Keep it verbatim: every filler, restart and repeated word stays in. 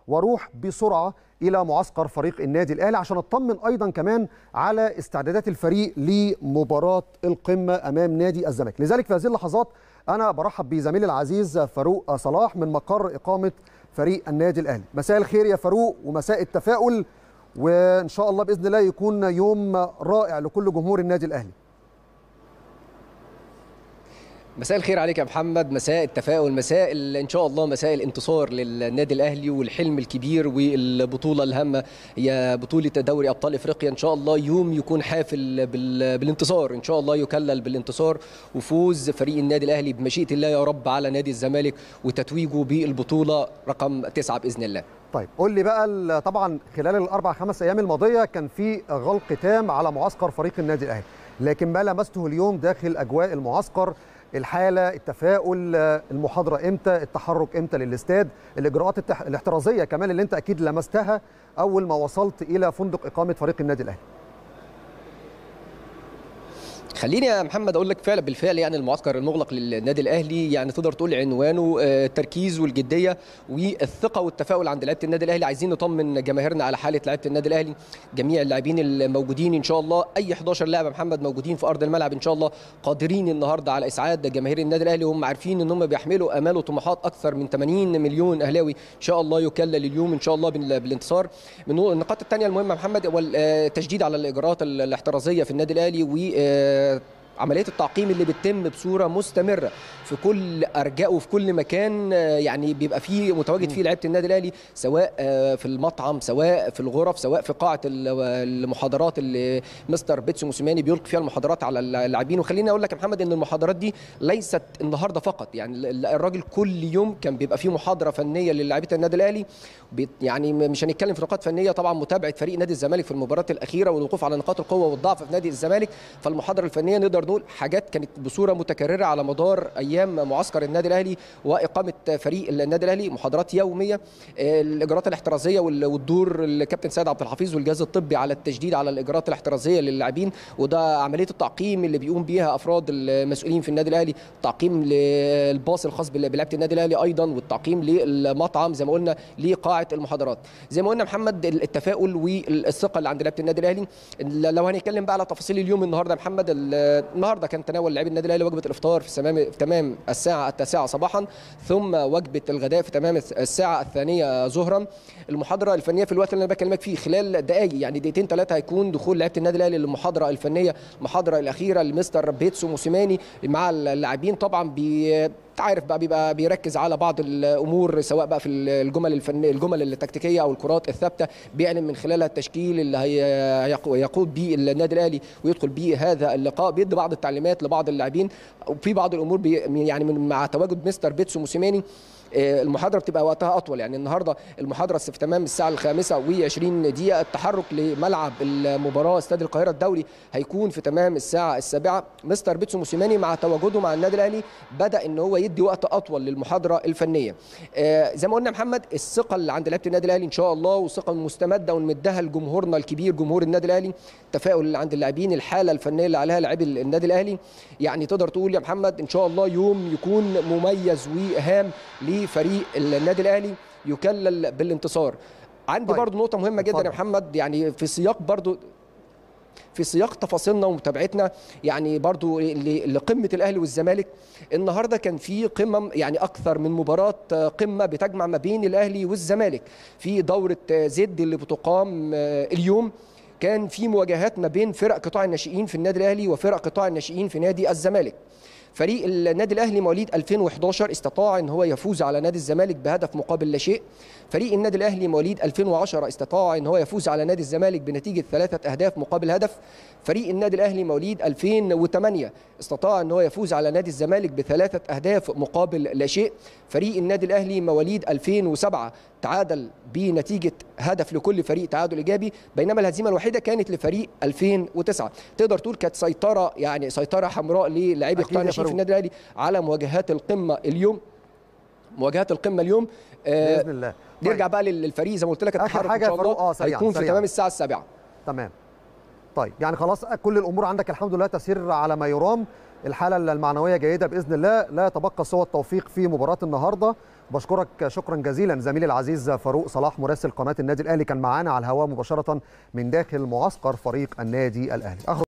واروح بسرعه الى معسكر فريق النادي الاهلي عشان اطمن ايضا كمان على استعدادات الفريق لمباراه القمه امام نادي الزمالك. لذلك في هذه اللحظات انا برحب بزميلي العزيز فاروق صلاح من مقر اقامه فريق النادي الاهلي. مساء الخير يا فاروق ومساء التفاؤل، وان شاء الله باذن الله يكون يوم رائع لكل جمهور النادي الاهلي. مساء الخير عليك يا محمد، مساء التفاؤل، مساء ان شاء الله مساء الانتصار للنادي الاهلي والحلم الكبير والبطوله الهامه هي بطوله دوري ابطال افريقيا. ان شاء الله يوم يكون حافل بالانتصار، ان شاء الله يكلل بالانتصار وفوز فريق النادي الاهلي بمشيئه الله يا رب على نادي الزمالك وتتويجه بالبطوله رقم تسعة باذن الله. طيب قول لي بقى، طبعا خلال الاربع خمس ايام الماضيه كان في غلق تام على معسكر فريق النادي الاهلي، لكن ما لمسته اليوم داخل اجواء المعسكر، الحاله، التفاؤل، المحاضره امتى، التحرك امتى للاستاد، الاجراءات التح... الاحترازيه كمان اللي انت اكيد لمستها اول ما وصلت الى فندق اقامه فريق النادي الاهلي. خليني يا محمد اقول لك فعلا بالفعل يعني المعسكر المغلق للنادي الاهلي يعني تقدر تقول عنوانه التركيز والجديه والثقه والتفاؤل عند لعيبه النادي الاهلي. عايزين نطمن جماهيرنا على حاله لعيبه النادي الاهلي، جميع اللاعبين الموجودين ان شاء الله، اي احداشر لاعب يا محمد موجودين في ارض الملعب ان شاء الله قادرين النهارده على اسعاد جماهير النادي الاهلي، وهم عارفين ان هم بيحملوا امال وطموحات اكثر من ثمانين مليون اهلاوي ان شاء الله يكلل اليوم ان شاء الله بالانتصار. من النقاط الثانيه المهمه يا محمد هو التشديد على الاجراءات الاحترازيه في النادي الاهلي و عملية التعقيم اللي بتتم بصورة مستمرة في كل أرجاء وفي كل مكان، يعني بيبقى فيه متواجد فيه لعيبة النادي الأهلي، سواء في المطعم سواء في الغرف سواء في قاعة المحاضرات اللي مستر بيتسو موسيماني بيلقي فيها المحاضرات على اللاعبين. وخليني أقول لك يا محمد إن المحاضرات دي ليست النهاردة فقط، يعني الراجل كل يوم كان بيبقى فيه محاضرة فنية للاعيبة النادي الأهلي، يعني مش هنتكلم في نقاط فنية طبعا، متابعة فريق نادي الزمالك في المباراة الأخيرة والوقوف على نقاط القوة والضعف في نادي الزمالك، فالمحاضرة الفنية نقدر نقول حاجات كانت بصوره متكرره على مدار ايام معسكر النادي الاهلي واقامه فريق النادي الاهلي، محاضرات يوميه، الاجراءات الاحترازيه والدور الكابتن سيد عبد الحفيظ والجهاز الطبي على التشديد على الاجراءات الاحترازيه للاعبين، وده عمليه التعقيم اللي بيقوم بيها افراد المسؤولين في النادي الاهلي، تعقيم للباص الخاص بلعيبه النادي الاهلي ايضا، والتعقيم للمطعم زي ما قلنا لقاعه المحاضرات. زي ما قلنا محمد التفاؤل والثقه اللي عند لعيبه النادي الاهلي. لو هنتكلم بقى على تفاصيل اليوم النهارده يا محمد، النهارده كان تناول لاعبي النادي الاهلي وجبه الافطار في تمام في تمام الساعه التاسعه صباحا، ثم وجبه الغداء في تمام الساعه الثانيه ظهرا. المحاضره الفنيه في الوقت اللي انا بكلمك فيه خلال دقائق يعني دقيقتين ثلاثه هيكون دخول لعيبه النادي الاهلي للمحاضره الفنيه، المحاضره الاخيره لمستر بيتسو موسيماني مع اللاعبين. طبعا بي عارف بقى بيبقى بيركز على بعض الامور سواء بقى في الجمل الفنيه الجمل التكتيكيه او الكرات الثابته، بيعلن من خلالها التشكيل اللي هيقود به النادي الاهلي ويدخل به هذا اللقاء، بيدي بعض التعليمات لبعض اللاعبين، وفي بعض الامور بي يعني مع تواجد مستر بيتسو موسيماني المحاضره بتبقى وقتها اطول. يعني النهارده المحاضره في تمام الساعه الخامسه وعشرين دقيقه، التحرك لملعب المباراه استاد القاهره الدولي هيكون في تمام الساعه السابعه. مستر بيتسو موسيماني مع تواجده مع النادي الاهلي بدا ان هو يدي وقت اطول للمحاضره الفنيه. آه زي ما قلنا محمد الثقه اللي عند لعيبه النادي الاهلي ان شاء الله، وثقه مستمده ونمدها لجمهورنا الكبير جمهور النادي الاهلي، التفاؤل اللي عند اللاعبين، الحاله الفنيه اللي عليها لاعبي النادي الاهلي، يعني تقدر تقول يا محمد ان شاء الله يوم يكون مميز وهام لفريق النادي الاهلي يكلل بالانتصار. عندي طيب. برضو نقطه مهمه جدا يا محمد، يعني في سياق برضو في سياق تفاصيلنا ومتابعتنا يعني برضو لقمه الاهلي والزمالك. النهارده كان في قمم يعني اكثر من مباراه قمه بتجمع ما بين الاهلي والزمالك في دوره زد اللي بتقام اليوم. كان في مواجهات ما بين فرق قطاع الناشئين في النادي الاهلي وفرق قطاع الناشئين في نادي الزمالك. فريق النادي الاهلي مواليد ألفين وإحداشر استطاع ان هو يفوز على نادي الزمالك بهدف مقابل لا شيء. فريق النادي الاهلي مواليد ألفين وعشرة استطاع ان هو يفوز على نادي الزمالك بنتيجه ثلاثه اهداف مقابل هدف. فريق النادي الاهلي مواليد ألفين وثمانية استطاع ان هو يفوز على نادي الزمالك بثلاثه اهداف مقابل لا شيء. فريق النادي الاهلي مواليد ألفين وسبعة تعادل بنتيجه هدف لكل فريق تعادل ايجابي، بينما الهزيمه الوحيده كانت لفريق ألفين وتسعة. تقدر تقول كانت سيطره يعني سيطره حمراء للاعبي قطاع الناشئين في النادي الاهلي على مواجهات القمه اليوم. مواجهات القمه اليوم آه باذن الله. نرجع بقى للفريق زي ما قلت لك، التحرك ان شاء الله آه هيكون في تمام الساعه السابعه. تمام طيب يعني خلاص كل الامور عندك الحمد لله تسير على ما يرام، الحاله المعنويه جيده باذن الله، لا يتبقى سوى التوفيق في مباراه النهارده. بشكرك شكرا جزيلا زميلي العزيز فاروق صلاح مراسل قناه النادي الاهلي، كان معانا على الهواء مباشره من داخل معسكر فريق النادي الاهلي.